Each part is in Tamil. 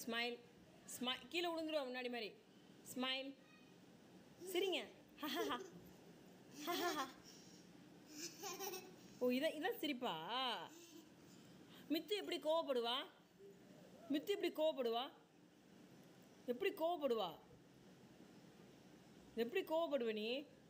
ஸ்மைல். கீழே விழுந்துருவா முன்னாடி மாதிரி. ஸ்மைல். சரிங்க. ஓ இதான் சிரிப்பா? மித்து எப்படி கோவப்படுவா? மித்து எப்படி கோவப்படுவா? எப்படி கோவப்படுவா? எப்படி கோவப்படுவ நீ?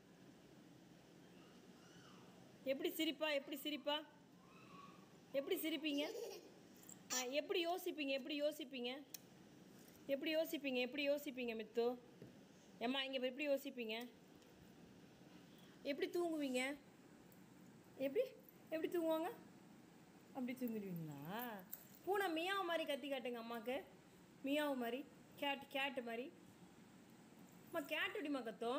எப்படி சிரிப்பா? எப்படி சிரிப்பா? எப்படி சிரிப்பீங்க? எப்படி யோசிப்பீங்க? எப்படி யோசிப்பீங்க? எப்படி யோசிப்பீங்க? எப்படி யோசிப்பீங்க மித்து? ஏம்மா இங்கே எப்படி யோசிப்பீங்க? எப்படி தூங்குவீங்க? எப்படி எப்படி தூங்குவாங்க? அப்படி தூங்கிடுவீங்களா? பூனை மியாவு மாதிரி கத்தி காட்டுங்க அம்மாவுக்கு. மியாவு மாதிரி, கேட்டு மாதிரி. அம்மா கேட்டு எப்படிம்மா கத்தும்?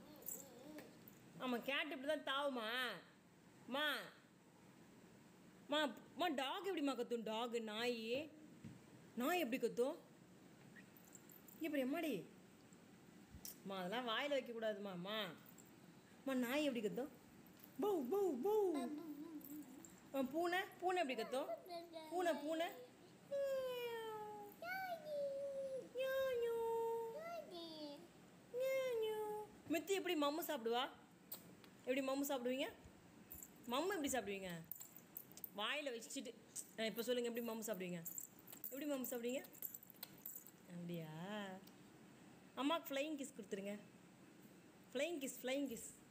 ஆமாம் கேட்டு இப்படி தான் தாவுமா? மா மா மா டாக் எப்படிம்மா கத்தும்? டாகு நாய் எப்படி கத்தும்? இப்படி எம்மாடி அம்மா அதெல்லாம் வாயில் வைக்கக்கூடாதுமா. அம்மா நாய் எப்படி கத்தும்? பௌ பௌ பௌ. பூனை எப்படி கத்தும்? பூனை மித்து எப்படி மம்மு சாப்பிடுவா? எப்படி மம்மு சாப்பிடுவீங்க? மம்மு எப்படி சாப்பிடுவீங்க? வாயில் வச்சுட்டு இப்போ சொல்லுங்கள், எப்படி மம்மு சாப்பிடுவீங்க? எப்படி மம்மு சாப்பிடுவீங்க? அப்படியா? அம்மாவுக்கு ஃப்ளையிங் கிஸ் கொடுத்துருங்க. Flying kiss.